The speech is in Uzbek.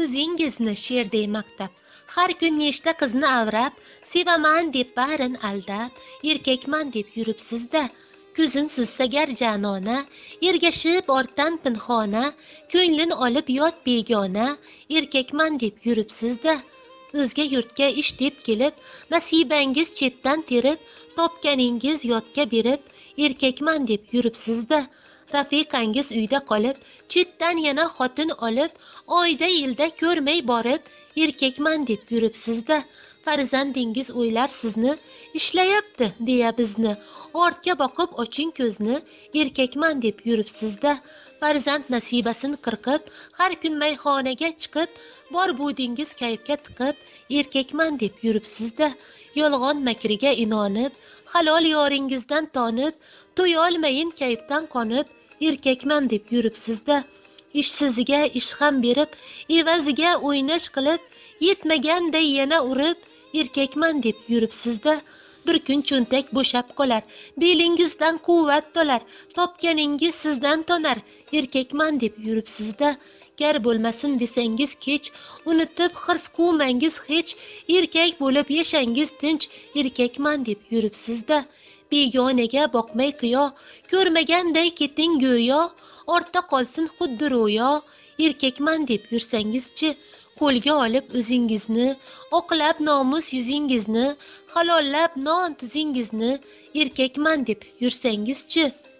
o'zingizni sherday maqtab, har kun nechta qizni avrab, sevaman deb barin aldab, erkakman deb yuribsiz-da. Ko'zin suzsagar janona, ergashib ortdan pinhona, ko'nglin olib yot begona, erkakman deb yuribsiz-da. O'zga yurtga ish deb kelib, nasibangiz chetdan terib, topganingiz yotga berib, erkakman deb yuribsiz-da. Rafiqangiz uyda qolib, chetdan yana xotin olib, oyda yilda ko'rmay borib, erkakman deb yuribsiz-da. Farzandingiz o'ylar sizni, ishlayapti deya bizni, ortga boqib oching ko'zni, erkakman deb yuribsiz-da. Farzand nasibasin qirqib, har kun mayxonaga chiqib, bor budingiz kayfga tiqib, erkakman deb yuribsiz-da. Yolg'on makriga inonib, halol yoringizdan tonib, to'yolmayin kayfdan qonib, erkakman deb yuribsiz-da. Ishsiziga ish ham berib, evaziga o'ynash qilib, yetmaganday yana urib, erkakman deb yuribsiz-da. Bir kun cho'ntak bo'shab qolar, belingizdan quvvat tolar, topganingiz sizdan tonar, erkakman deb yuribsiz-da. Gar bo'lmasin desangiz kech, unutib hirs quvmangiz hech, erkak bo'lib yashangiz tinch, erkakman deb yuribsiz-da. Begonaga boqmay qiyo, ko'rmaganday keting go'yo, ortda qolsin xuddi ro'yo, erkakman deb yursangizchi, qo'lga olib o'zingizni, oqlab nomus yuzingizni, halollab non tuzingizni, erkakman deb yursangizchi.